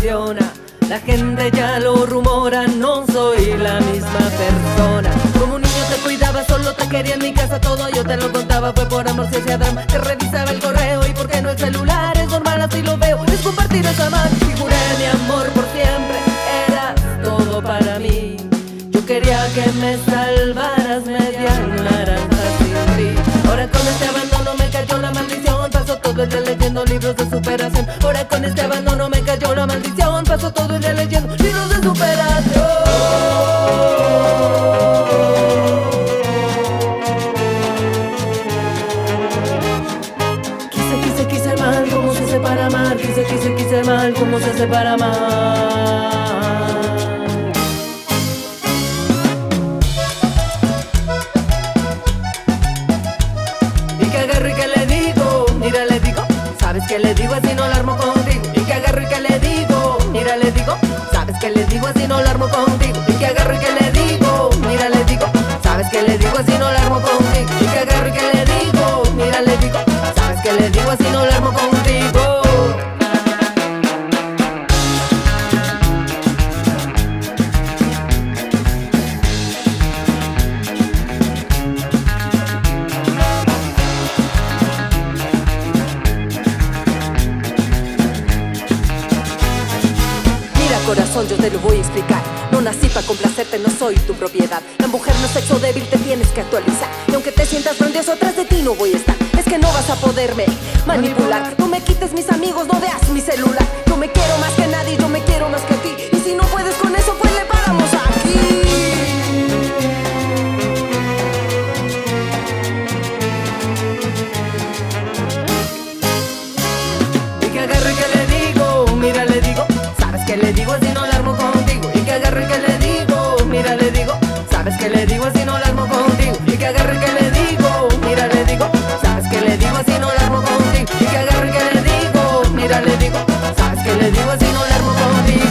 funciona. La gente ya lo rumora, no soy la misma persona. Como un niño te cuidaba, solo te quería en mi casa, todo yo te lo contaba, fue por amor si hacía drama. Te revisaba el correo y por qué no el celular, es normal así lo veo, es compartir esa mano. Y juré mi amor por siempre, eras todo para mí. Yo quería que me salvaras, media naranja sin ti. Ahora con este abandono me cayó la maldición, paso todo el día leyendo libros de superación. Ahora con este abandono me cayó la maldición, paso todo el día leyendo libros de superación. Quise mal, ¿cómo se hace para amar? Quise mal, ¿cómo se hace para amar? ¿Sabes qué le digo? Así no la armo contigo. Y que agarro y que le digo, mira le digo. ¿Sabes qué le digo? Así no la armo contigo. Y que agarro y que le digo, mira le digo. ¿Sabes qué le digo? Así no la armo contigo. Y que agarro y que le digo, mira le digo. ¿Sabes qué le digo? Así no la armo contigo. Corazón, yo te lo voy a explicar. No nací para complacerte, no soy tu propiedad. La mujer no es sexo débil, te tienes que actualizar. Y aunque te sientas grandioso, atrás de ti no voy a estar. Es que no vas a poderme manipular. No me quites mis amigos, no veas mi celular. Yo me quiero más que nadie, yo me quiero más que a ti. Y si no puedes con eso, pues le paramos aquí. Y que agarre y que le digo, mira le digo. Que le digo así no la armo contigo. Y que agarre y que le digo, mira le digo. Sabes que le digo así no la armo contigo. Y que agarre y que le digo, mira le digo. Sabes que le digo así no la armo contigo. Y que agarre y que le digo, mira le digo. Sabes que le digo así no la armo contigo.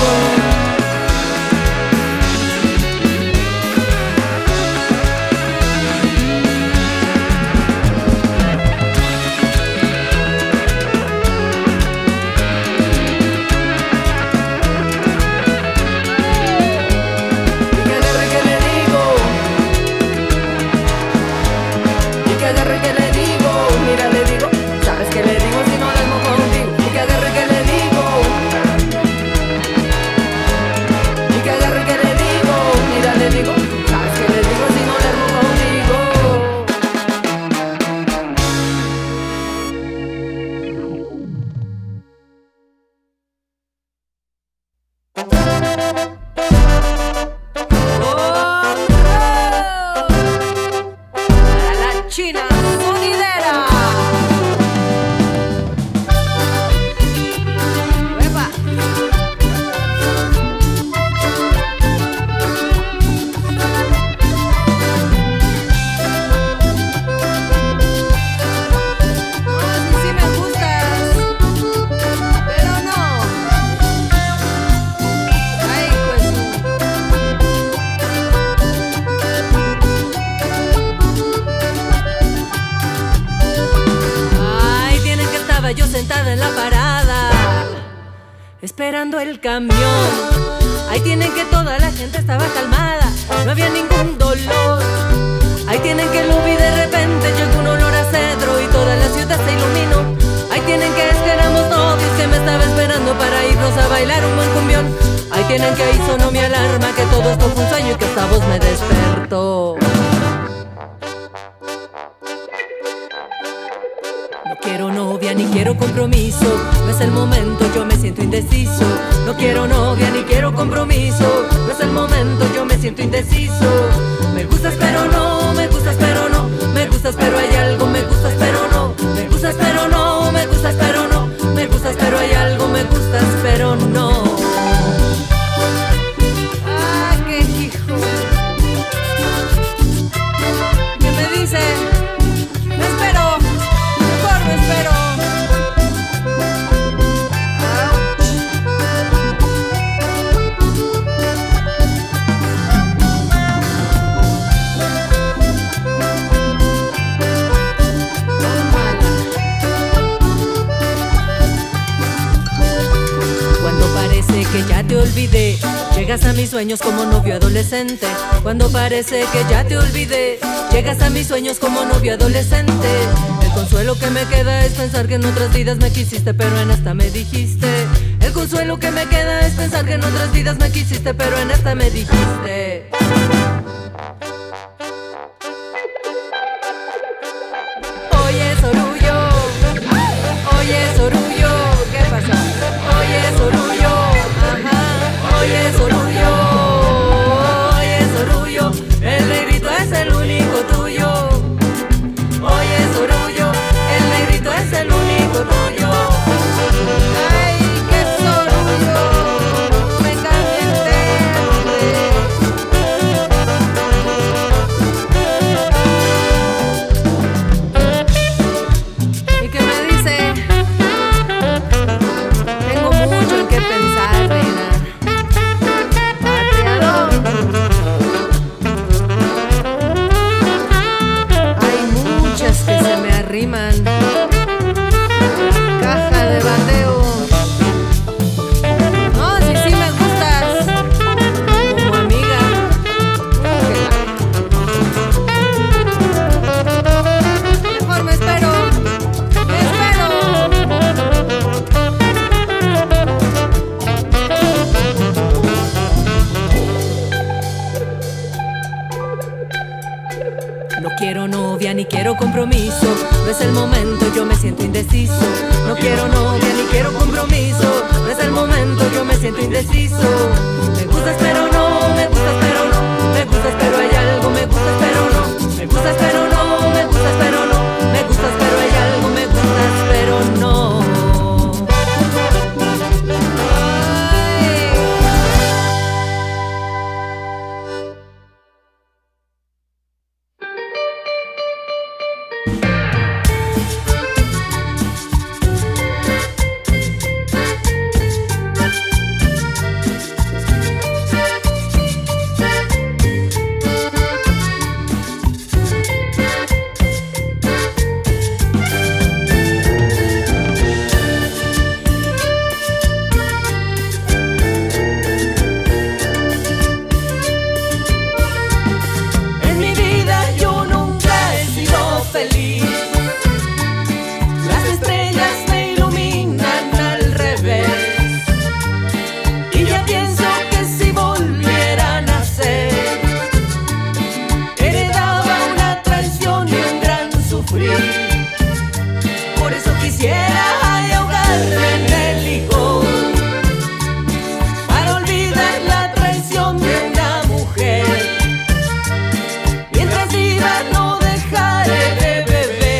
Esperando el camión, ahí tienen que toda la gente estaba calmada, no había ningún dolor. Ahí tienen que lo vi de repente, llegó un olor a cedro y toda la ciudad se iluminó. Ahí tienen que es que éramos novios, que me estaba esperando para irnos a bailar un buen cumbión. Ahí tienen que ahí sonó mi alarma, que todo esto fue un sueño y que esta voz me despertó. No quiero novia ni quiero compromiso, no es el momento, yo me siento indeciso. No quiero novia ni quiero compromiso, no es el momento, yo me siento indeciso. Me gustas pero no, me gustas pero no, me gustas pero hay algo, me gustas pero no, me gustas pero no, me gustas pero no, me gustas pero hay algo, me gustas pero no. Ah, qué hijo. ¿Qué me dice? Me espero, mejor me espero. olvidé. Llegas a mis sueños como novio adolescente, cuando parece que ya te olvidé. Llegas a mis sueños como novio adolescente. El consuelo que me queda es pensar que en otras vidas me quisiste, pero en esta me dijiste. El consuelo que me queda es pensar que en otras vidas me quisiste, pero en esta me dijiste. Oye, Sorullo, oye, Sorullo, ¿qué pasa? Oye, Sorullo, ajá, oye, Sorullo, el negrito es el único tuyo. Oye, Sorullo, el negrito es el único tuyo. Ay, qué Sorullo, me calienté, ¿y qué me dice? Tengo mucho en qué pensar, reina. Pateador. Hay muchas que se me arriman. Caja de bateo. No, sí me gustas. Como amiga. Mejor me espero. Me espero. No quiero novia ni quiero compromiso. No es el momento, yo me siento indeciso. No quiero novia ni quiero compromiso. No es el momento, yo me siento indeciso. Me gustas pero no, me gustas pero no. Me gustas pero hay algo, me gustas pero no. Me gustas pero no, me gustas pero no. Me gustas pero hay algo, me gustas pero no. Por eso quisiera ahogarme en el licor, para olvidar la traición de una mujer. Mientras viva no dejaré de beber.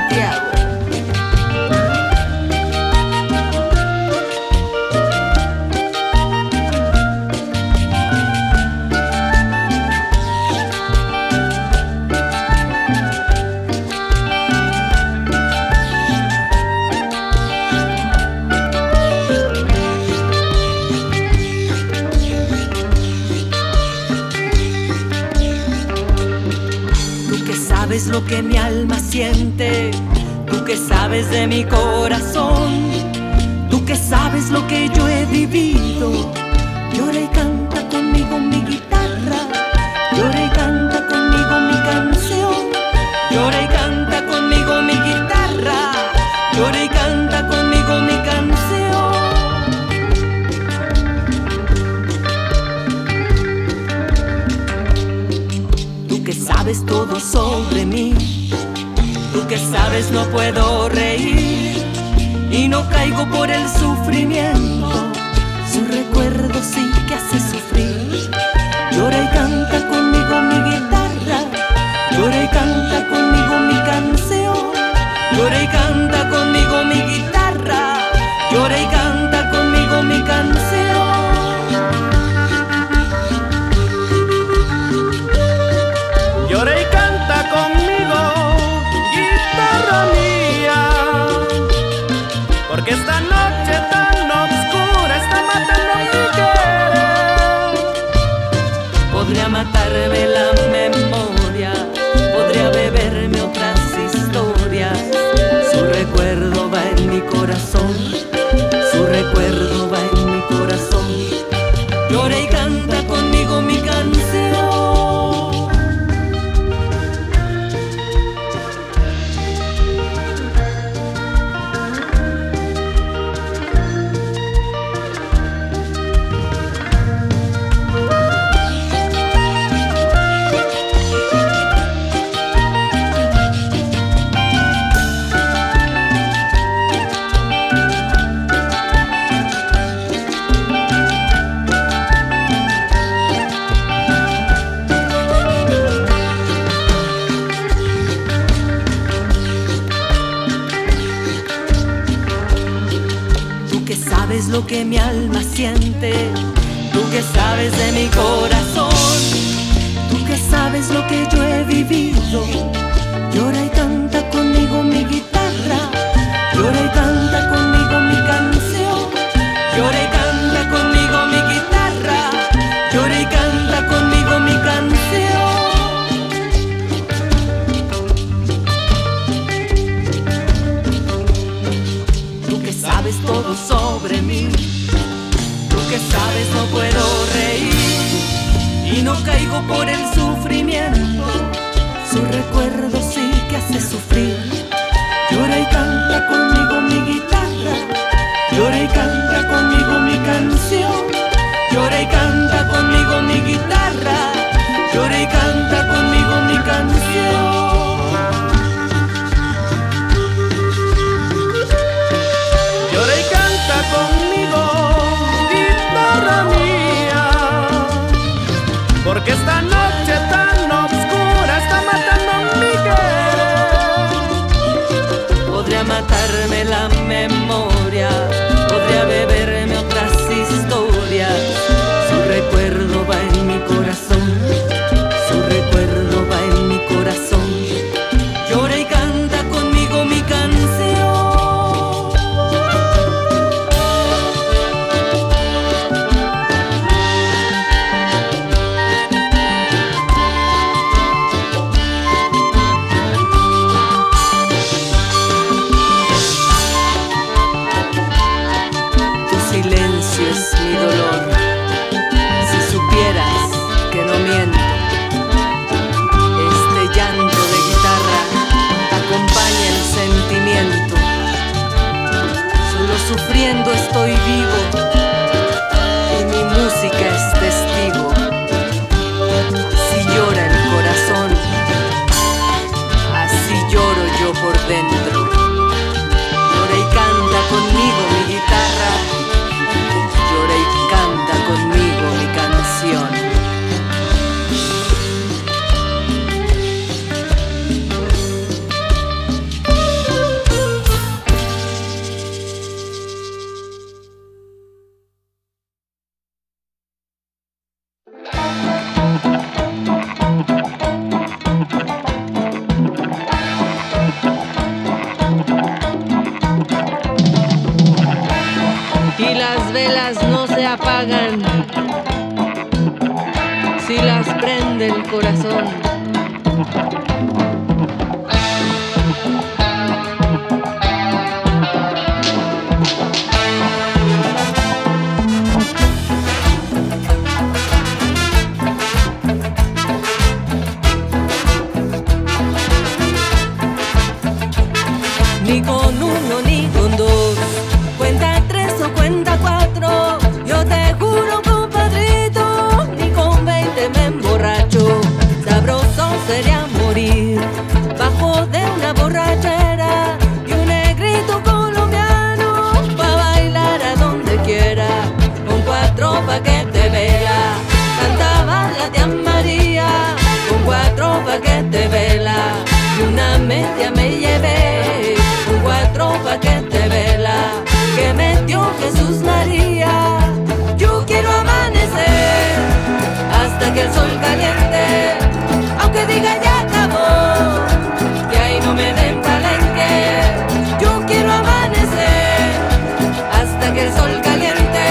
Santiago. Sabes lo que mi alma siente, tú que sabes de mi corazón, tú que sabes lo que yo he vivido. Llora y canta conmigo mi guitarra, llora y canta conmigo mi canción, llora y canta conmigo mi guitarra, llora y canta conmigo mi canción. Sabes todo sobre mí, tú que sabes no puedo reír y no caigo por el sufrimiento, su recuerdo sí que hace sufrir. Llora y canta conmigo mi guitarra, llora y canta conmigo mi canción, llora y canta conmigo mi guitarra, llora y canta conmigo mi canción. Llora y canta conmigo, guitarra mía, porque esta noche tan oscura está matando mi querer. Podría matarme la memoria, podría beberme otras historias. Su recuerdo va en mi corazón, su recuerdo va en mi corazón. Llora y canta conmigo mi canción. Sabes lo que mi alma siente, tú que sabes de mi corazón, tú que sabes lo que yo he vivido. Llora y canta conmigo mi guitarra, llora y canta conmigo mi canción, llora y canta conmigo mi guitarra, llora y canta conmigo mi canción. Tú que sabes todo sobre mí, tú que sabes no puedo reír y no caigo por el sufrimiento, su recuerdo sí que hace sufrir. Llora y canta conmigo mi guitarra, llora y canta conmigo mi canción, llora y canta conmigo mi guitarra, llora y canta conmigo mi canción. Llora y canta conmigo, guitarra mía, porque esta noche tan oscura está matando mi querer. Podría matarme la memoria, podría beberme otras historias. Su recuerdo va en mi corazón, su recuerdo va en mi corazón. Llora y canta conmigo mi canción. Silencio es mi dolor, si supieras que no miento. Este llanto de guitarra acompaña el sentimiento. Solo sufriendo estoy vivo y mi música es testigo. Si llora el corazón, así lloro yo por dentro. Llora y canta conmigo mi guitarra, llora y canta las velas no se apagan si las prende el corazón. Ni con uno ni con dos, cuenta tres o cuenta cuatro, yo te juro compadrito, ni con 20 me emborracho. Sabroso sería morir bajo de una borrachera y un negrito colombiano pa' bailar a donde quiera, con 4 paquetes vela, cantaba la tía María, con 4 paquetes vela y una media me llevé, con 4 paquetes vela que metió Jesús María. Yo quiero amanecer hasta que el sol caliente, aunque diga ya acabó, que ahí no me den palenque. Yo quiero amanecer hasta que el sol caliente.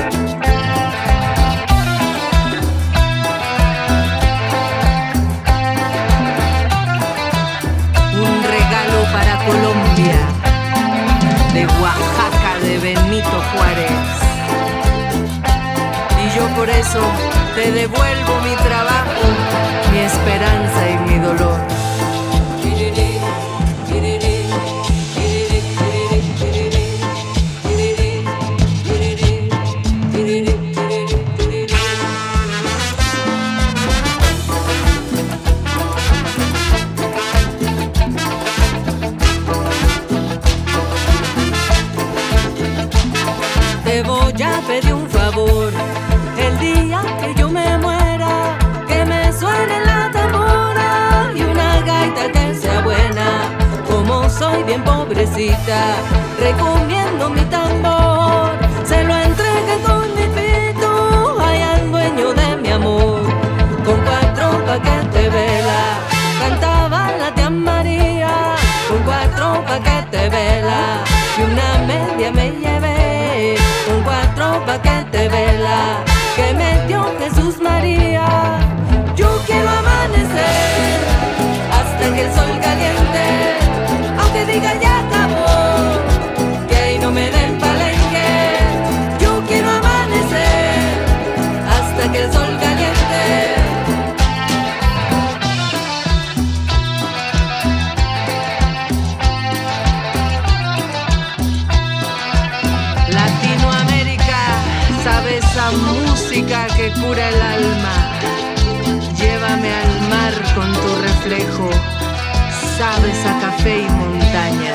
Un regalo para Colombia, de Oaxaca, de Benito Juárez. Y yo por eso te devuelvo mi trabajo, mi esperanza y mi dolor. Te voy a pedir un favor, el día que yo me muera, que me suene la tambora y una gaita que sea buena. Como soy bien pobrecita, recomiendo mi tambor, se lo entregué con mi pito ay al dueño de mi amor. Con 4 paquetes vela, cantaba la tía María, con 4 paquetes vela y una media me llevé, con 4 paquetes vela que me dio Jesús María. Yo quiero amanecer hasta que el sol caliente, aunque diga ya acabó, que ahí no me den palenque. Yo quiero amanecer hasta que el sol caliente. Latinoamérica sabe esa música que cura el alma. Llévame al mar con tu reflejo, sabes a café y montaña.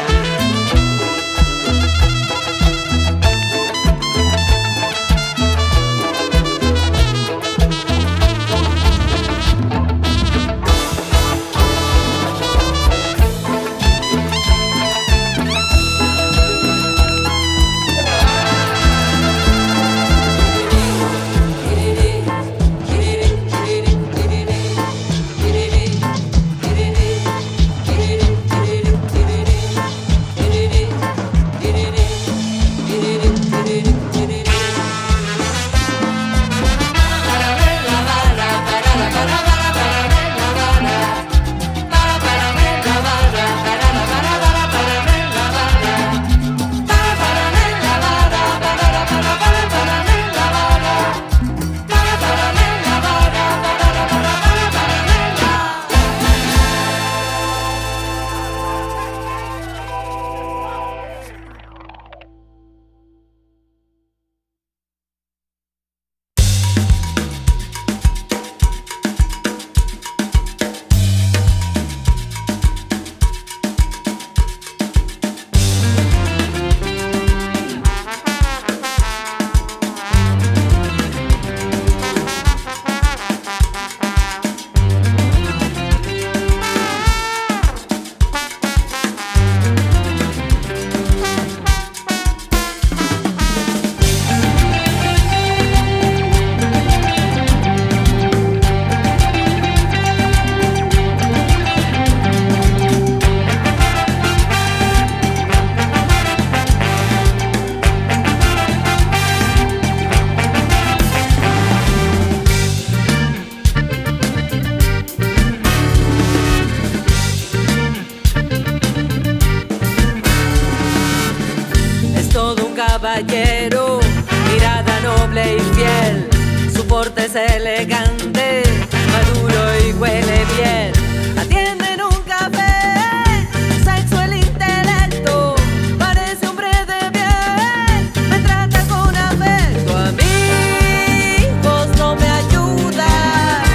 caballero, mirada noble y fiel. Su porte es elegante, maduro y huele bien. Atiende en un café, sexo el intelecto, parece hombre de bien, me trata con afecto. Amigos no me ayudan,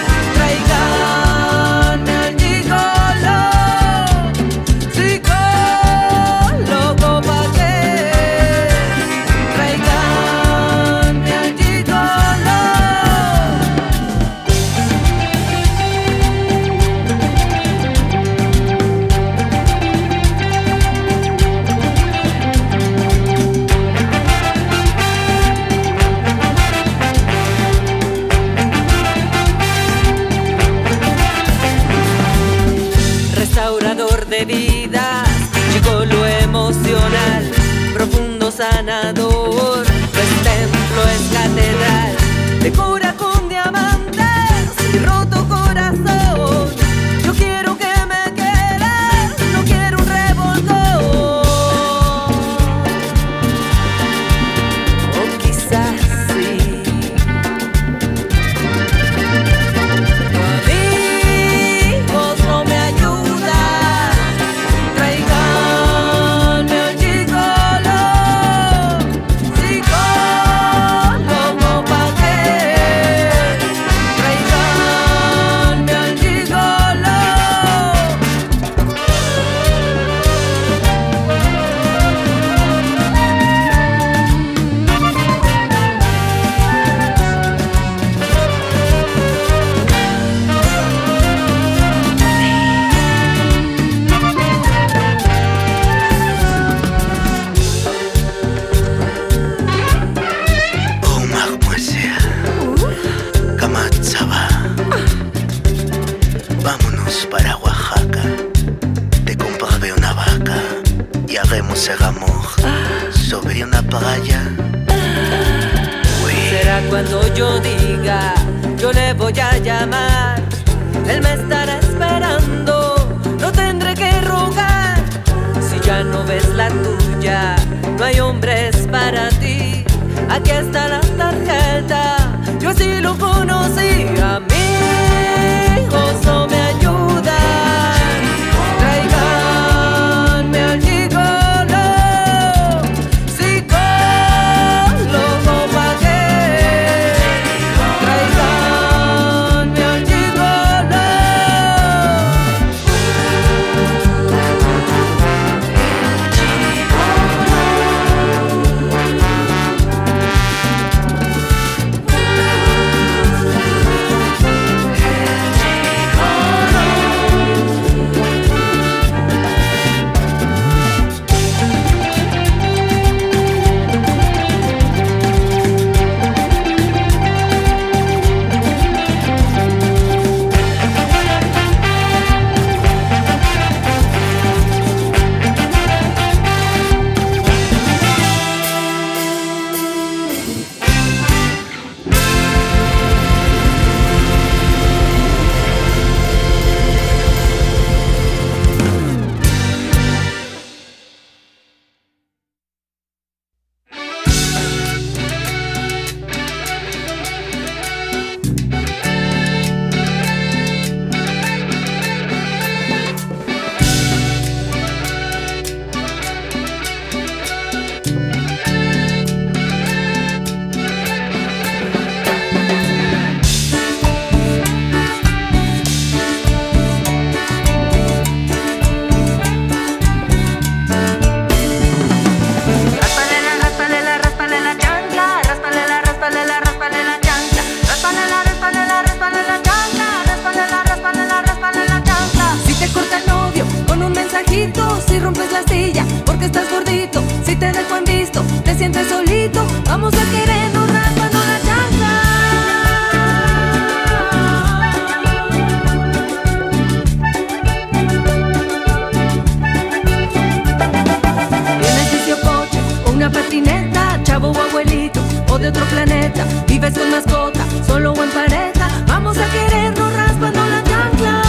traiganme al gigolo, psicólogo pa' qué, traiganme al gigolo. Restaurador de vidas, gigolo emocional, profundo sanador, pues templo es catedral, te cura con diamantes y roto corazón. Yo quiero que me quieras, no quiero un revolcón. O quizás sí. Amigos no me ayudan, traiganme al gigolo, psicólogo pa' qué, traiganme al gigolo. Oh, mademoiselle, Kamatsaba. Vámonos para Oaxaca. Te compraré una vaca y haremos el amor sobre una playa. Oui. Será cuando yo diga, yo le voy a llamar. Él me estará esperando, no tendré que rogar. Si ya no ves la tuya, no hay hombres para ti. Aquí está la tarjeta, yo así lo conocí. Amigos no me ayudan, traiganme al gigolo, psicólogo pa' qué, traiganme al gigolo. Si rompes la silla porque estás gordito, si te dejo en visto, te sientes solito, vamos a querernos raspando la chancla. Tienes vicio coche o una patineta, chavo o abuelito o de otro planeta, vives con mascota, solo o en pareja, vamos a querernos raspando la chancla.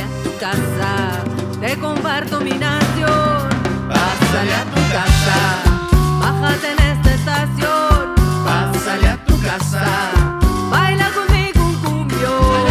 Pásale a tu casa, te comparto mi nación. Pásale a tu casa, Bájate en esta estación, pásale a tu casa. baila conmigo un cumbión.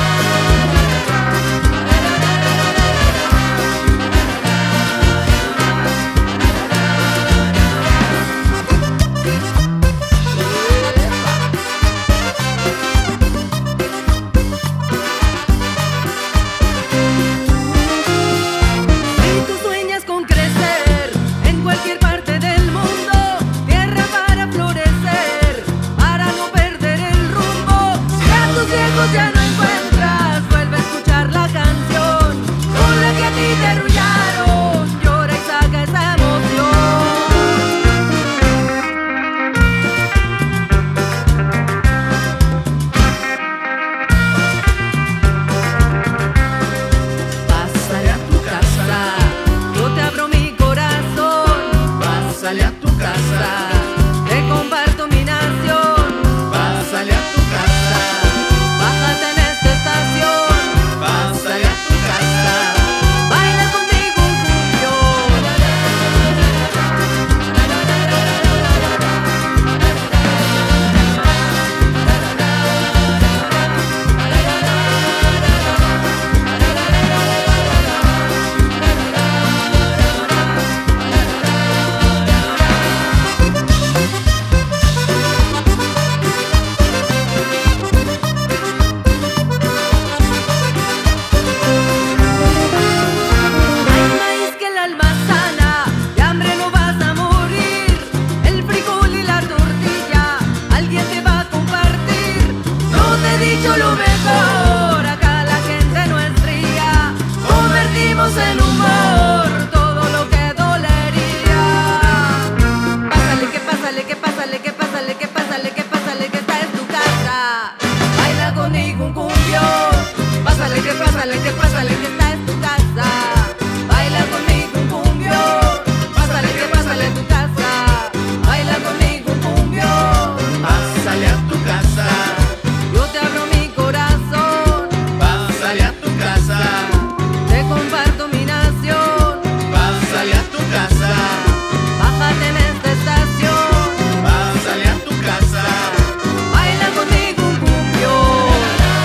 Si tú sueñas con crecer en cualquier parte del mundo, tierra para florecer, para no perder el rumbo. Si a tus viejos ya no encuentras, vuelve a escuchar la canción con la que a ti te arrullaron. Llora y saca esa emoción. Pásale a tu casa, yo te abro mi corazón. Pásale a tu casa, Te comparto mi nación. pásale a tu casa, Bájate en esta estación, pásale a tu casa. baila conmigo un cumbión. Hay maíz que el alma sana, de hambre no vas a morir. El frijol y la tortilla, alguien te va a compartir. No te he dicho lo mejor, acá la gente no es fría. Convertimos en humor todo lo que dolería. Pásale, que pásale, que pásale, que pásale, que pásale, que pásale, que está en tu casa. Baila conmigo un cumbión. Pásale, que pásale, que pásale, que está en tu casa. Baila conmigo un cumbión. Pásale, que pásale en tu casa. Baila conmigo un cumbión. Pásale a tu casa, Yo te abro mi corazón, pásale a tu casa, te comparto mi nación. pásale a tu casa, Bájate en esta estación, pásale a tu casa. baila conmigo un cumbión.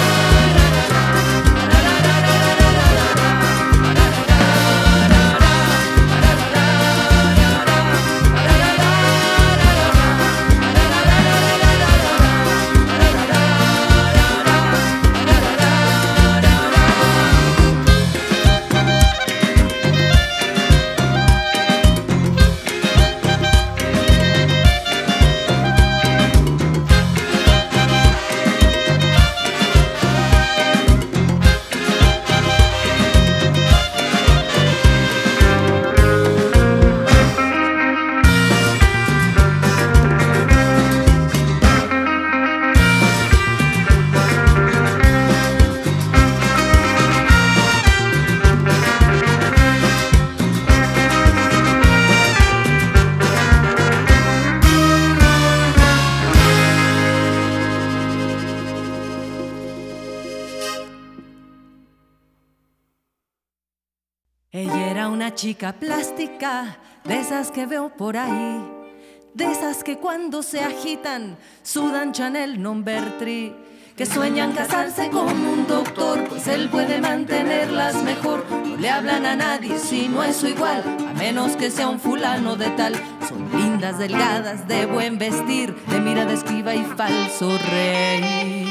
Ella era una chica plástica, de esas que veo por ahí, de esas que cuando se agitan sudan Chanel Number 3, que sueñan casarse con un doctor, pues él puede mantenerlas mejor. No le hablan a nadie si no es su igual, a menos que sea un fulano de tal. Son lindas, delgadas, de buen vestir, de mirada esquiva y falso reír.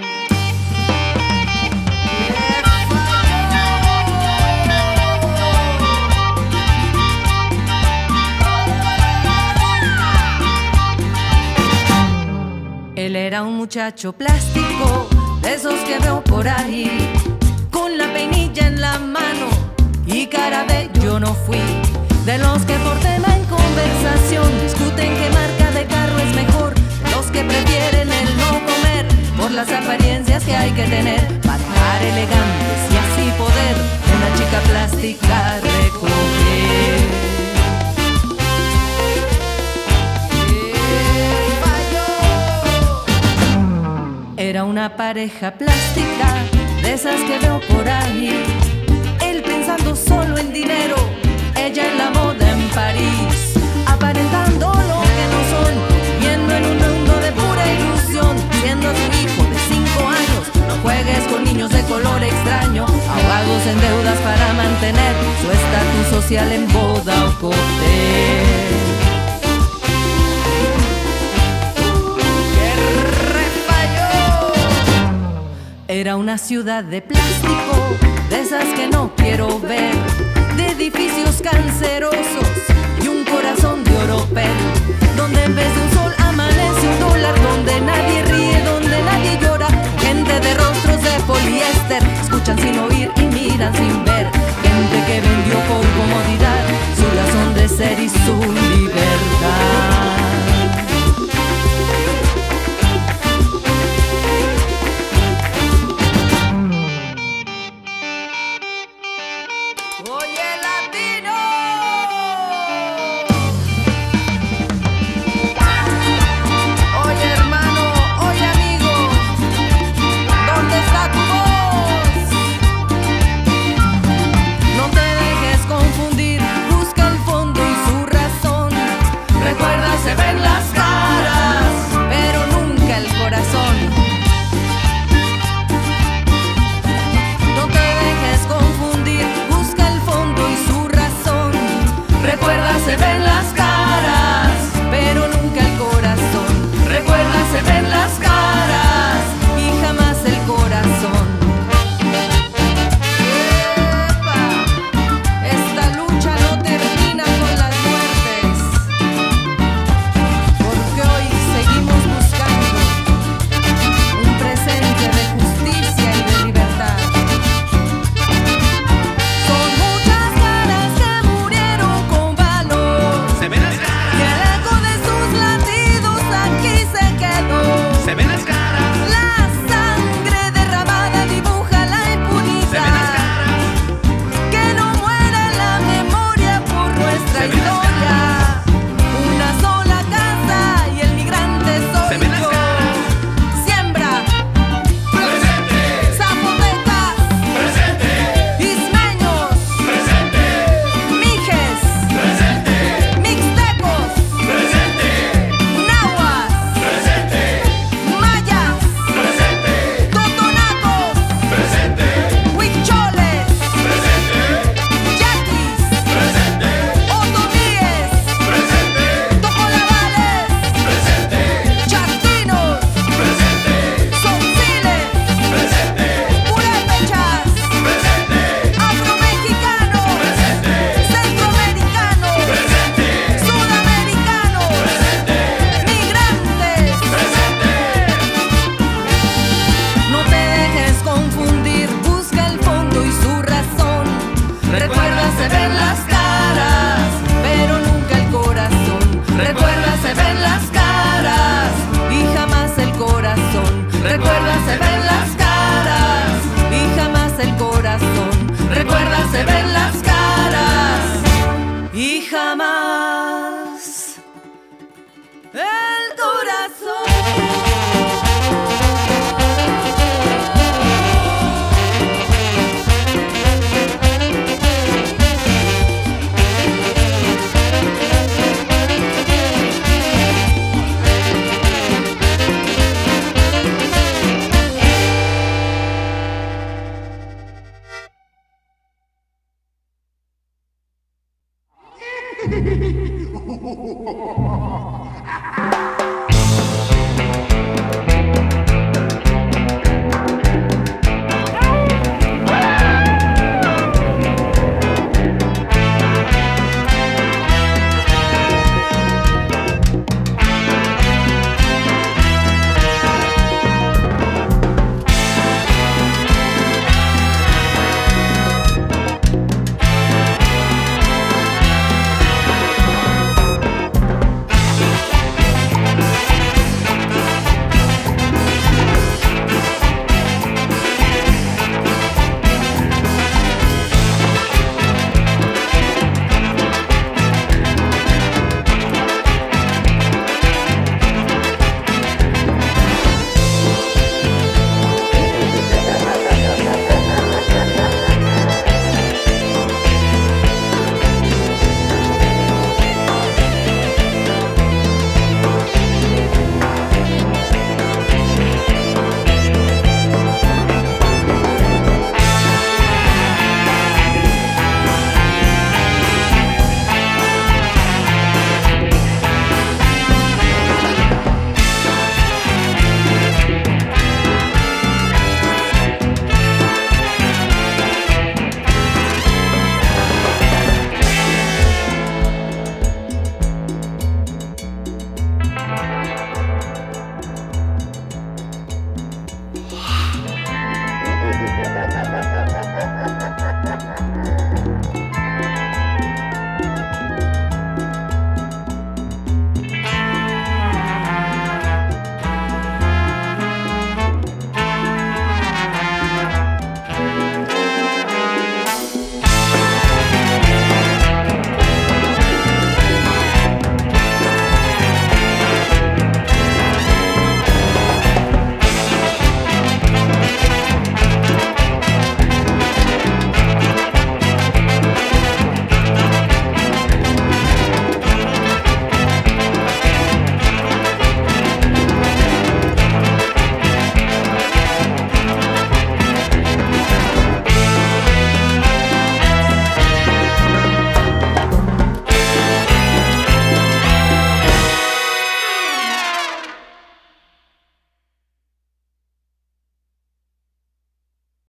Él era un muchacho plástico, de esos que veo por ahí, con la peinilla en la mano y cara de yo no fui. De los que por tema en conversación discuten qué marca de carro es mejor, de los que prefieren el no comer por las apariencias que hay que tener para estar elegantes y así poder una chica plástica recoger. Era una pareja plástica, de esas que veo por ahí, todos en deudas para mantener su estatus social en boda o cóctel. Era una ciudad de plástico, de esas que no quiero ver, de edificios cancerosos y un corazón de oropel, donde en vez de un sol amanece un dólar, donde nadie ríe, donde nadie llora, gente de rostros de poliéster, escuchan sin oír y miran sin ver, gente que vendió por comodidad su razón de ser y su libertad.